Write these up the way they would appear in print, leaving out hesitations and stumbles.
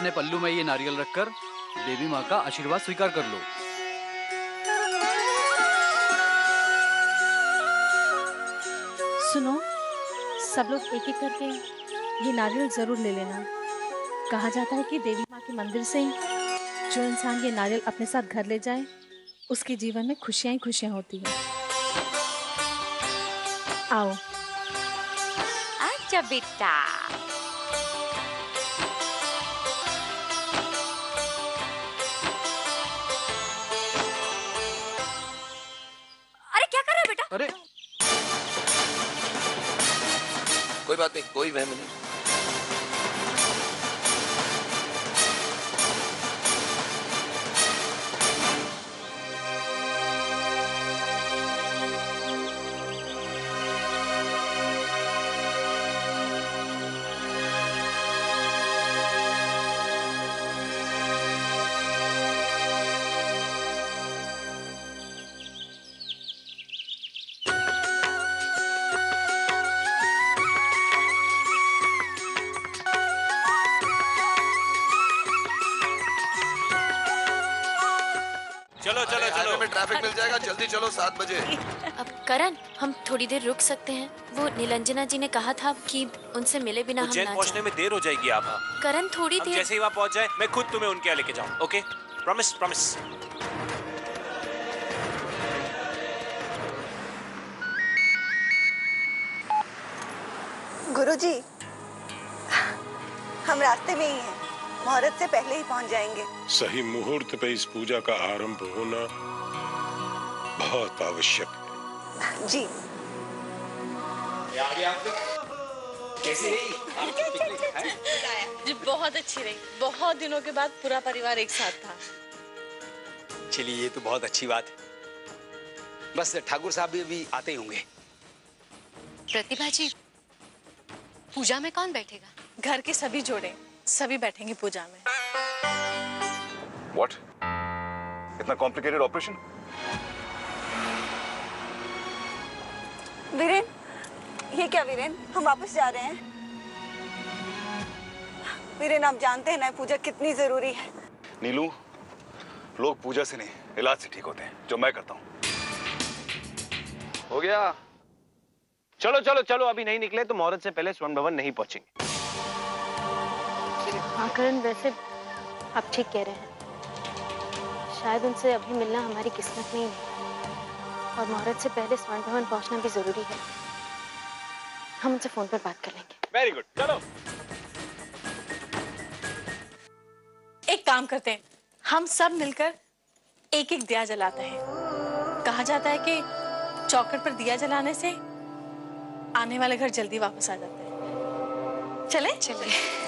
अपने पल्लू में ये नारियल रखकर देवी माँ का आशीर्वाद स्वीकार कर लो। सुनो, सब लोग एक एक करके ये नारियल जरूर ले लेना। कहा जाता है कि देवी माँ के मंदिर से जो इंसान ये नारियल अपने साथ घर ले जाए उसके जीवन में खुशियां ही खुशियां होती हैं। आओ। आजा बेटा। अरे क्या कर रहा है बेटा? अरे कोई बात नहीं, कोई वहम नहीं। ट्रैफिक मिल जाएगा, जल्दी चलो 7 बजे। अब करण, हम थोड़ी देर रुक सकते हैं? वो नीलंजना जी ने कहा था कि उनसे मिले बिना हम ना पहुंचने में देर हो जाएगी आभा। करण थोड़ी देर, जैसे ही वहाँ पहुंच जाए मैं खुद तुम्हें उनके यहाँ लेके जाऊँ। Okay, promise promise. गुरुजी, हम रास्ते में ही हैं, मुहूर्त से पहले ही पहुंच जाएंगे। सही मुहूर्त पे इस पूजा का आरंभ होना बहुत आवश्यक है। जी। कैसी रही? जी बहुत अच्छी रही। बहुत दिनों के बाद पूरा परिवार एक साथ था। चलिए, ये तो बहुत अच्छी बात है। बस ठाकुर साहब भी अभी आते ही होंगे। प्रतिभा जी, पूजा में कौन बैठेगा? घर के सभी जोड़े, सभी बैठेंगे पूजा में। What? इतना कॉम्प्लिकेटेड ऑपरेशन? वीरेन, ये क्या वीरेन, हम वापस जा रहे हैं। वीरेन, आप जानते हैं ना पूजा कितनी जरूरी है। नीलू, लोग पूजा से नहीं इलाज से ठीक होते हैं, जो मैं करता हूँ। हो गया। चलो चलो चलो, अभी नहीं निकले तो मुहूर्त से पहले स्वर्ण भवन नहीं पहुंचेंगे। हाँ करण, वैसे आप ठीक कह रहे हैं। शायद उनसे अभी मिलना हमारी किस्मत में ही नहीं, और मुहूर्त से पहले स्वर्ण भवन पहुंचना भी जरूरी है। हम उनसे फोन पर बात कर लेंगे। वेरी गुड, चलो। एक काम करते हैं, हम सब मिलकर एक एक दिया जलाते हैं। कहा जाता है कि चौखट पर दिया जलाने से आने वाले घर जल्दी वापस आ जाते हैं। चले चले।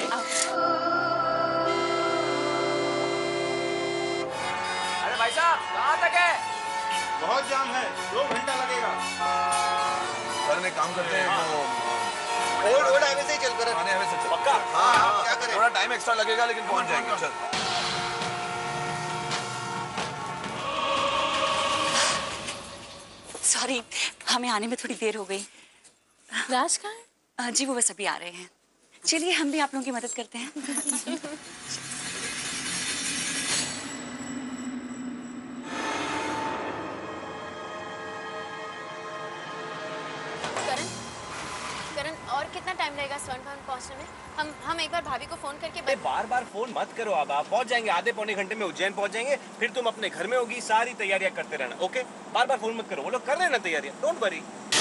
अरे भाई साहब, कहाँ तक है? बहुत जाम है, 2 घंटा लगेगा। सर, मैं काम करते हैं तो ओल्ड हाईवे से ही चल कर। पुराने हाईवे से चल। पक्का? हाँ, क्या करें? थोड़ा टाइम एक्स्ट्रा लगेगा लेकिन पहुंच जाएंगे। चल। सॉरी, हमें आने में थोड़ी देर हो गई। राज कहाँ है? जी वो बस अभी आ रहे हैं। चलिए हम भी आप लोगों की मदद करते हैं। करण, और कितना टाइम लगेगा स्वर्ण भवन पहुंचने में? हम एक बार भाभी को फोन करके बार बार फोन मत करो। अब आप पहुंच जाएंगे, आधे पौने घंटे में उज्जैन पहुंच जाएंगे। फिर तुम अपने घर में होगी, सारी तैयारियां करते रहना। ओके, बार बार फोन मत करो, वो लोग कर रहे हैं ना तैयारियां। Don't worry.